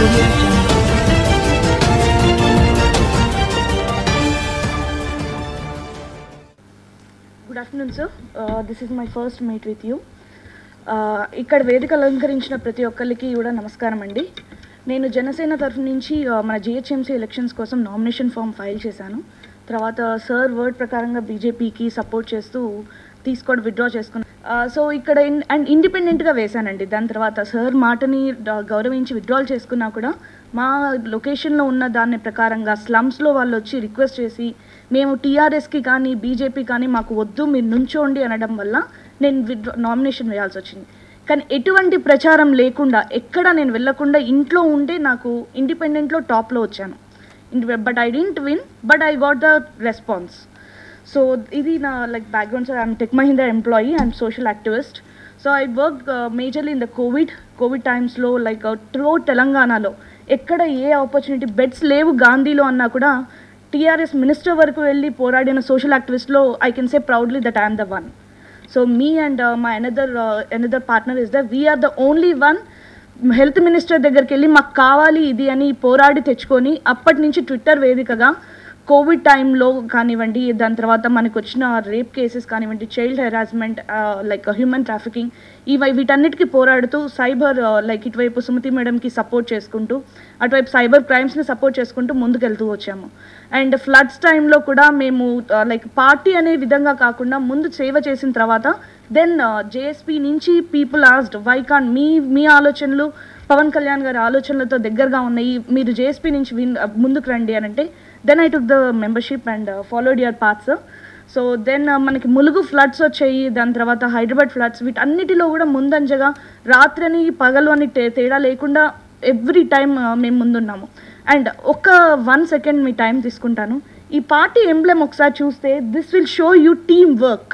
Audio Jungle. Good afternoon, sir. This is my first meet with you. ఇక్కడ వేదిక అలంకరించిన ప్రతి ఒక్కరికి కూడా నమస్కారం అండి. నేను జనసేన తరఫు నుంచి మన జిహెచ్ఎంసీ ఎలక్షన్స్ కోసం నామినేషన్ ఫామ్ ఫైల్ చేశాను. తర్వాత సార్ వర్డ్ ప్రకారంగా బీజేపీకి సపోర్ట్ చేస్తూ తీసుకోవడం విత్డ్రా చేసుకున్నాను. సో ఇక్కడ అండ్ ఇండిపెండెంట్గా వేశానండి. దాని తర్వాత సార్ మాటని గౌరవించి విత్డ్రాల్ చేసుకున్నా కూడా మా లొకేషన్లో ఉన్న దాని ప్రకారంగా స్లమ్స్లో వాళ్ళు వచ్చి రిక్వెస్ట్ చేసి మేము టీఆర్ఎస్కి కానీ బీజేపీ కానీ మాకు వద్దు మీరు నుంచోండి అనడం వల్ల నేను నామినేషన్ వేయాల్సి వచ్చింది. కానీ ఎటువంటి ప్రచారం లేకుండా ఎక్కడ నేను వెళ్ళకుండా ఇంట్లో ఉండే నాకు ఇండిపెండెంట్లో టాప్లో వచ్చాను. But I didn't win, but I got the response. So ఇది నా like background. Sir I'm Tech Mahindra employee, I'm social activist. So I work majorly in the కోవిడ్ టైమ్స్లో లైక్ త్రూ తెలంగాణలో ఎక్కడ ఏ ఆపర్చునిటీ బెడ్స్ లేవు గాంధీలో అన్నా కూడా టీఆర్ఎస్ మినిస్టర్ వరకు వెళ్ళి పోరాడిన సోషల్ యాక్టివిస్ట్లో I can say proudly that I'm the one. So me and my another partner is that we're the only one health minister దగ్గరికి వెళ్ళి మాకు కావాలి ఇది అని పోరాడి తెచ్చుకొని అప్పటి నుంచి ట్విట్టర్ వేదికగా కోవిడ్ టైంలో కానివ్వండి, దాని తర్వాత మనకు వచ్చిన రేప్ కేసెస్ కానివ్వండి, child harassment, like human trafficking, వీటన్నిటికీ పోరాడుతూ సైబర్ లైక్ ఇటువైపు సుమతి మేడంకి సపోర్ట్ చేసుకుంటూ అటువైపు సైబర్ క్రైమ్స్ని సపోర్ట్ చేసుకుంటూ ముందుకెళ్తూ వచ్చాము. అండ్ ఫ్లడ్స్ టైంలో కూడా మేము లైక్ పార్టీ అనే విధంగా కాకుండా ముందు సేవ చేసిన తర్వాత దెన్ జేఎస్పీ నుంచి పీపుల్ ఆస్డ్ వై కాన్ మీ ఆలోచనలు పవన్ కళ్యాణ్ గారి ఆలోచనలతో దగ్గరగా ఉన్నాయి, మీరు జేఎస్పీ నుంచి ముందుకు రండి అని అంటే then I took the membership and followed your paths. So then మనకి ములుగు ఫ్లడ్స్ వచ్చాయి, దాని తర్వాత హైదరాబాద్ ఫ్లడ్స్, వీటన్నిటిలో కూడా ముందంజగా రాత్రిని పగలు అని తేడా లేకుండా ఎవ్రీ టైం మేము ముందున్నాము. అండ్ ఒక 1 సెకండ్ మీ టైం తీసుకుంటాను. ఈ పార్టీ ఎంబ్లెమ్ ఒకసారి చూస్తే this will show you team work.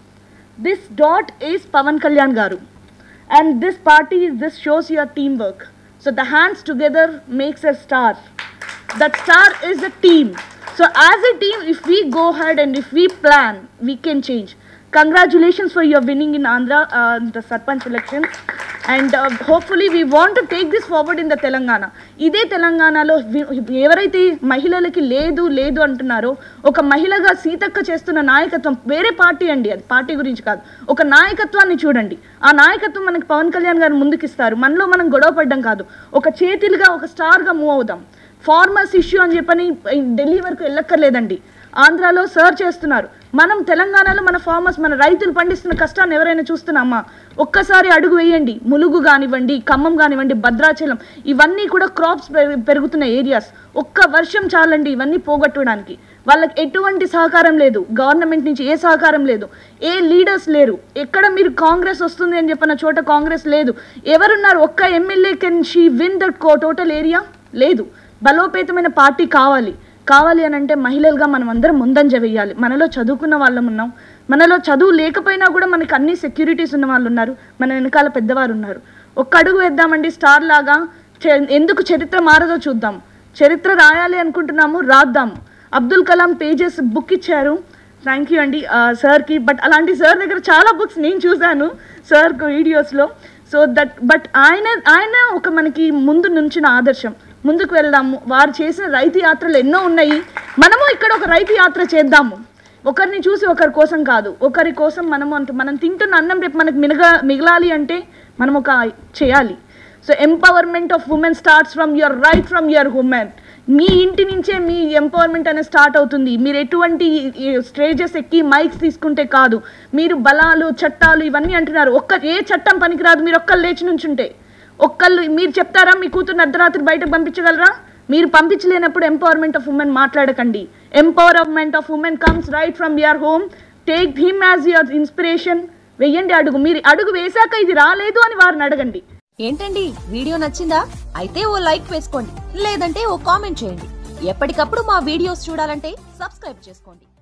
This dot is Pawan Kalyan గారు and this party, this shows your teamwork. So the hands together makes a star. That star is a team. So as a team, if we go ahead and if we plan, we can change. Congratulations for your winning in Andhra, the Sarpanch elections, and hopefully we want to take this forward in the Telangana. ఇదే తెలంగాణలో ఎవరైతే మహిళలకి లేదు అంటున్నారో, ఒక మహిళగా సీతక్క చేస్తున్న నాయకత్వం వేరే పార్టీ అండి, అది పార్టీ గురించి కాదు, ఒక నాయకత్వాన్ని చూడండి. ఆ నాయకత్వం మనకి పవన్ కళ్యాణ్ గారు ముందుకిస్తారు. మనలో మనం గొడవ పడ్డం కాదు, ఒక చేతిలుగా ఒక స్టార్గా మూవ్ అవుదాం. ఫార్మర్స్ ఇష్యూ అని చెప్పని ఢిల్లీ వరకు వెళ్ళక్కర్లేదండి, ఆంధ్రాలో సర్ చేస్తున్నారు. మనం తెలంగాణలో మన ఫార్మర్స్, మన రైతులు పండిస్తున్న కష్టాన్ని ఎవరైనా చూస్తున్నామా? ఒక్కసారి అడుగు వేయండి. ములుగు కానివ్వండి, ఖమ్మం కానివ్వండి, భద్రాచలం, ఇవన్నీ కూడా క్రాప్స్ పెరుగుతున్న ఏరియాస్. ఒక్క వర్షం చాలండి ఇవన్నీ పోగొట్టడానికి. వాళ్ళకి ఎటువంటి సహకారం లేదు, గవర్నమెంట్ నుంచి ఏ సహకారం లేదు, ఏ లీడర్స్ లేరు. ఎక్కడ మీరు కాంగ్రెస్ వస్తుంది అని చెప్పిన చోట కాంగ్రెస్ లేదు. ఎవరున్నారు? ఒక్క MLA can she win that total area? లేదు. బలోపేతమైన పార్టీ కావాలి అని అంటే మహిళలుగా మనం అందరం ముందంజ వేయాలి. మనలో చదువుకున్న వాళ్ళం ఉన్నాం, మనలో చదువు లేకపోయినా కూడా మనకి అన్ని సెక్యూరిటీస్ ఉన్న వాళ్ళు ఉన్నారు, మన వెనకాల పెద్దవారు ఉన్నారు. ఒక్క అడుగు వేద్దామండి స్టార్ లాగా. ఎందుకు చరిత్ర మారదో చూద్దాం. చరిత్ర రాయాలి అనుకుంటున్నాము, రాద్దాము. అబ్దుల్ కలాం పేజెస్ బుక్ ఇచ్చారు, థ్యాంక్ యూ అండి సార్కి. బట్ అలాంటి సార్ దగ్గర చాలా బుక్స్ నేను చూశాను సార్ వీడియోస్లో. సో బట్ ఆయన ఒక మనకి ముందు నుంచిన ఆదర్శం. ముందుకు వెళ్దాము. వారు చేసిన రైతు యాత్రలు ఎన్నో ఉన్నాయి, మనము ఇక్కడ ఒక రైతు యాత్ర చేద్దాము. ఒకరిని చూసి ఒకరి కోసం కాదు, ఒకరి కోసం మనం తింటున్న అన్నం రేపు మనకు మిగలాలి అంటే మనం ఒక చేయాలి. So empowerment of women starts from your right, from your women. మీ ఇంటి నుంచే మీ ఎంపవర్మెంట్ అనేది స్టార్ట్ అవుతుంది. మీరు ఎటువంటి స్టేజెస్ ఎక్కి మైక్స్ తీసుకుంటే కాదు. మీరు బలాలు చట్టాలు ఇవన్నీ అంటున్నారు, ఏ చట్టం పనికిరాదు మీరు ఒక్కళ్ళు లేచి నుంచుంటే. మీరు చెప్తారా మీ కూతురు అర్ధరాత్రి బయటకు పంపించగలరా? మీరు పంపించలేనప్పుడు ఎంపవర్మెంట్ ఆఫ్ ఉమెన్ మాట్లాడకండి. Empowerment of women comes right from your home. Take him as your inspiration. వెయ్యండి అడుగు. మీరు అడుగు వేశాక ఇది రాలేదు అని వారిని అడగండి. ఏంటండి వీడియో నచ్చిందా? అయితే ఓ లైక్ వేసుకోండి, లేదంటే ఓ కామెంట్ చేయండి. ఎప్పటికప్పుడు మా వీడియోస్ చూడాలంటే సబ్స్క్రైబ్ చేసుకోండి.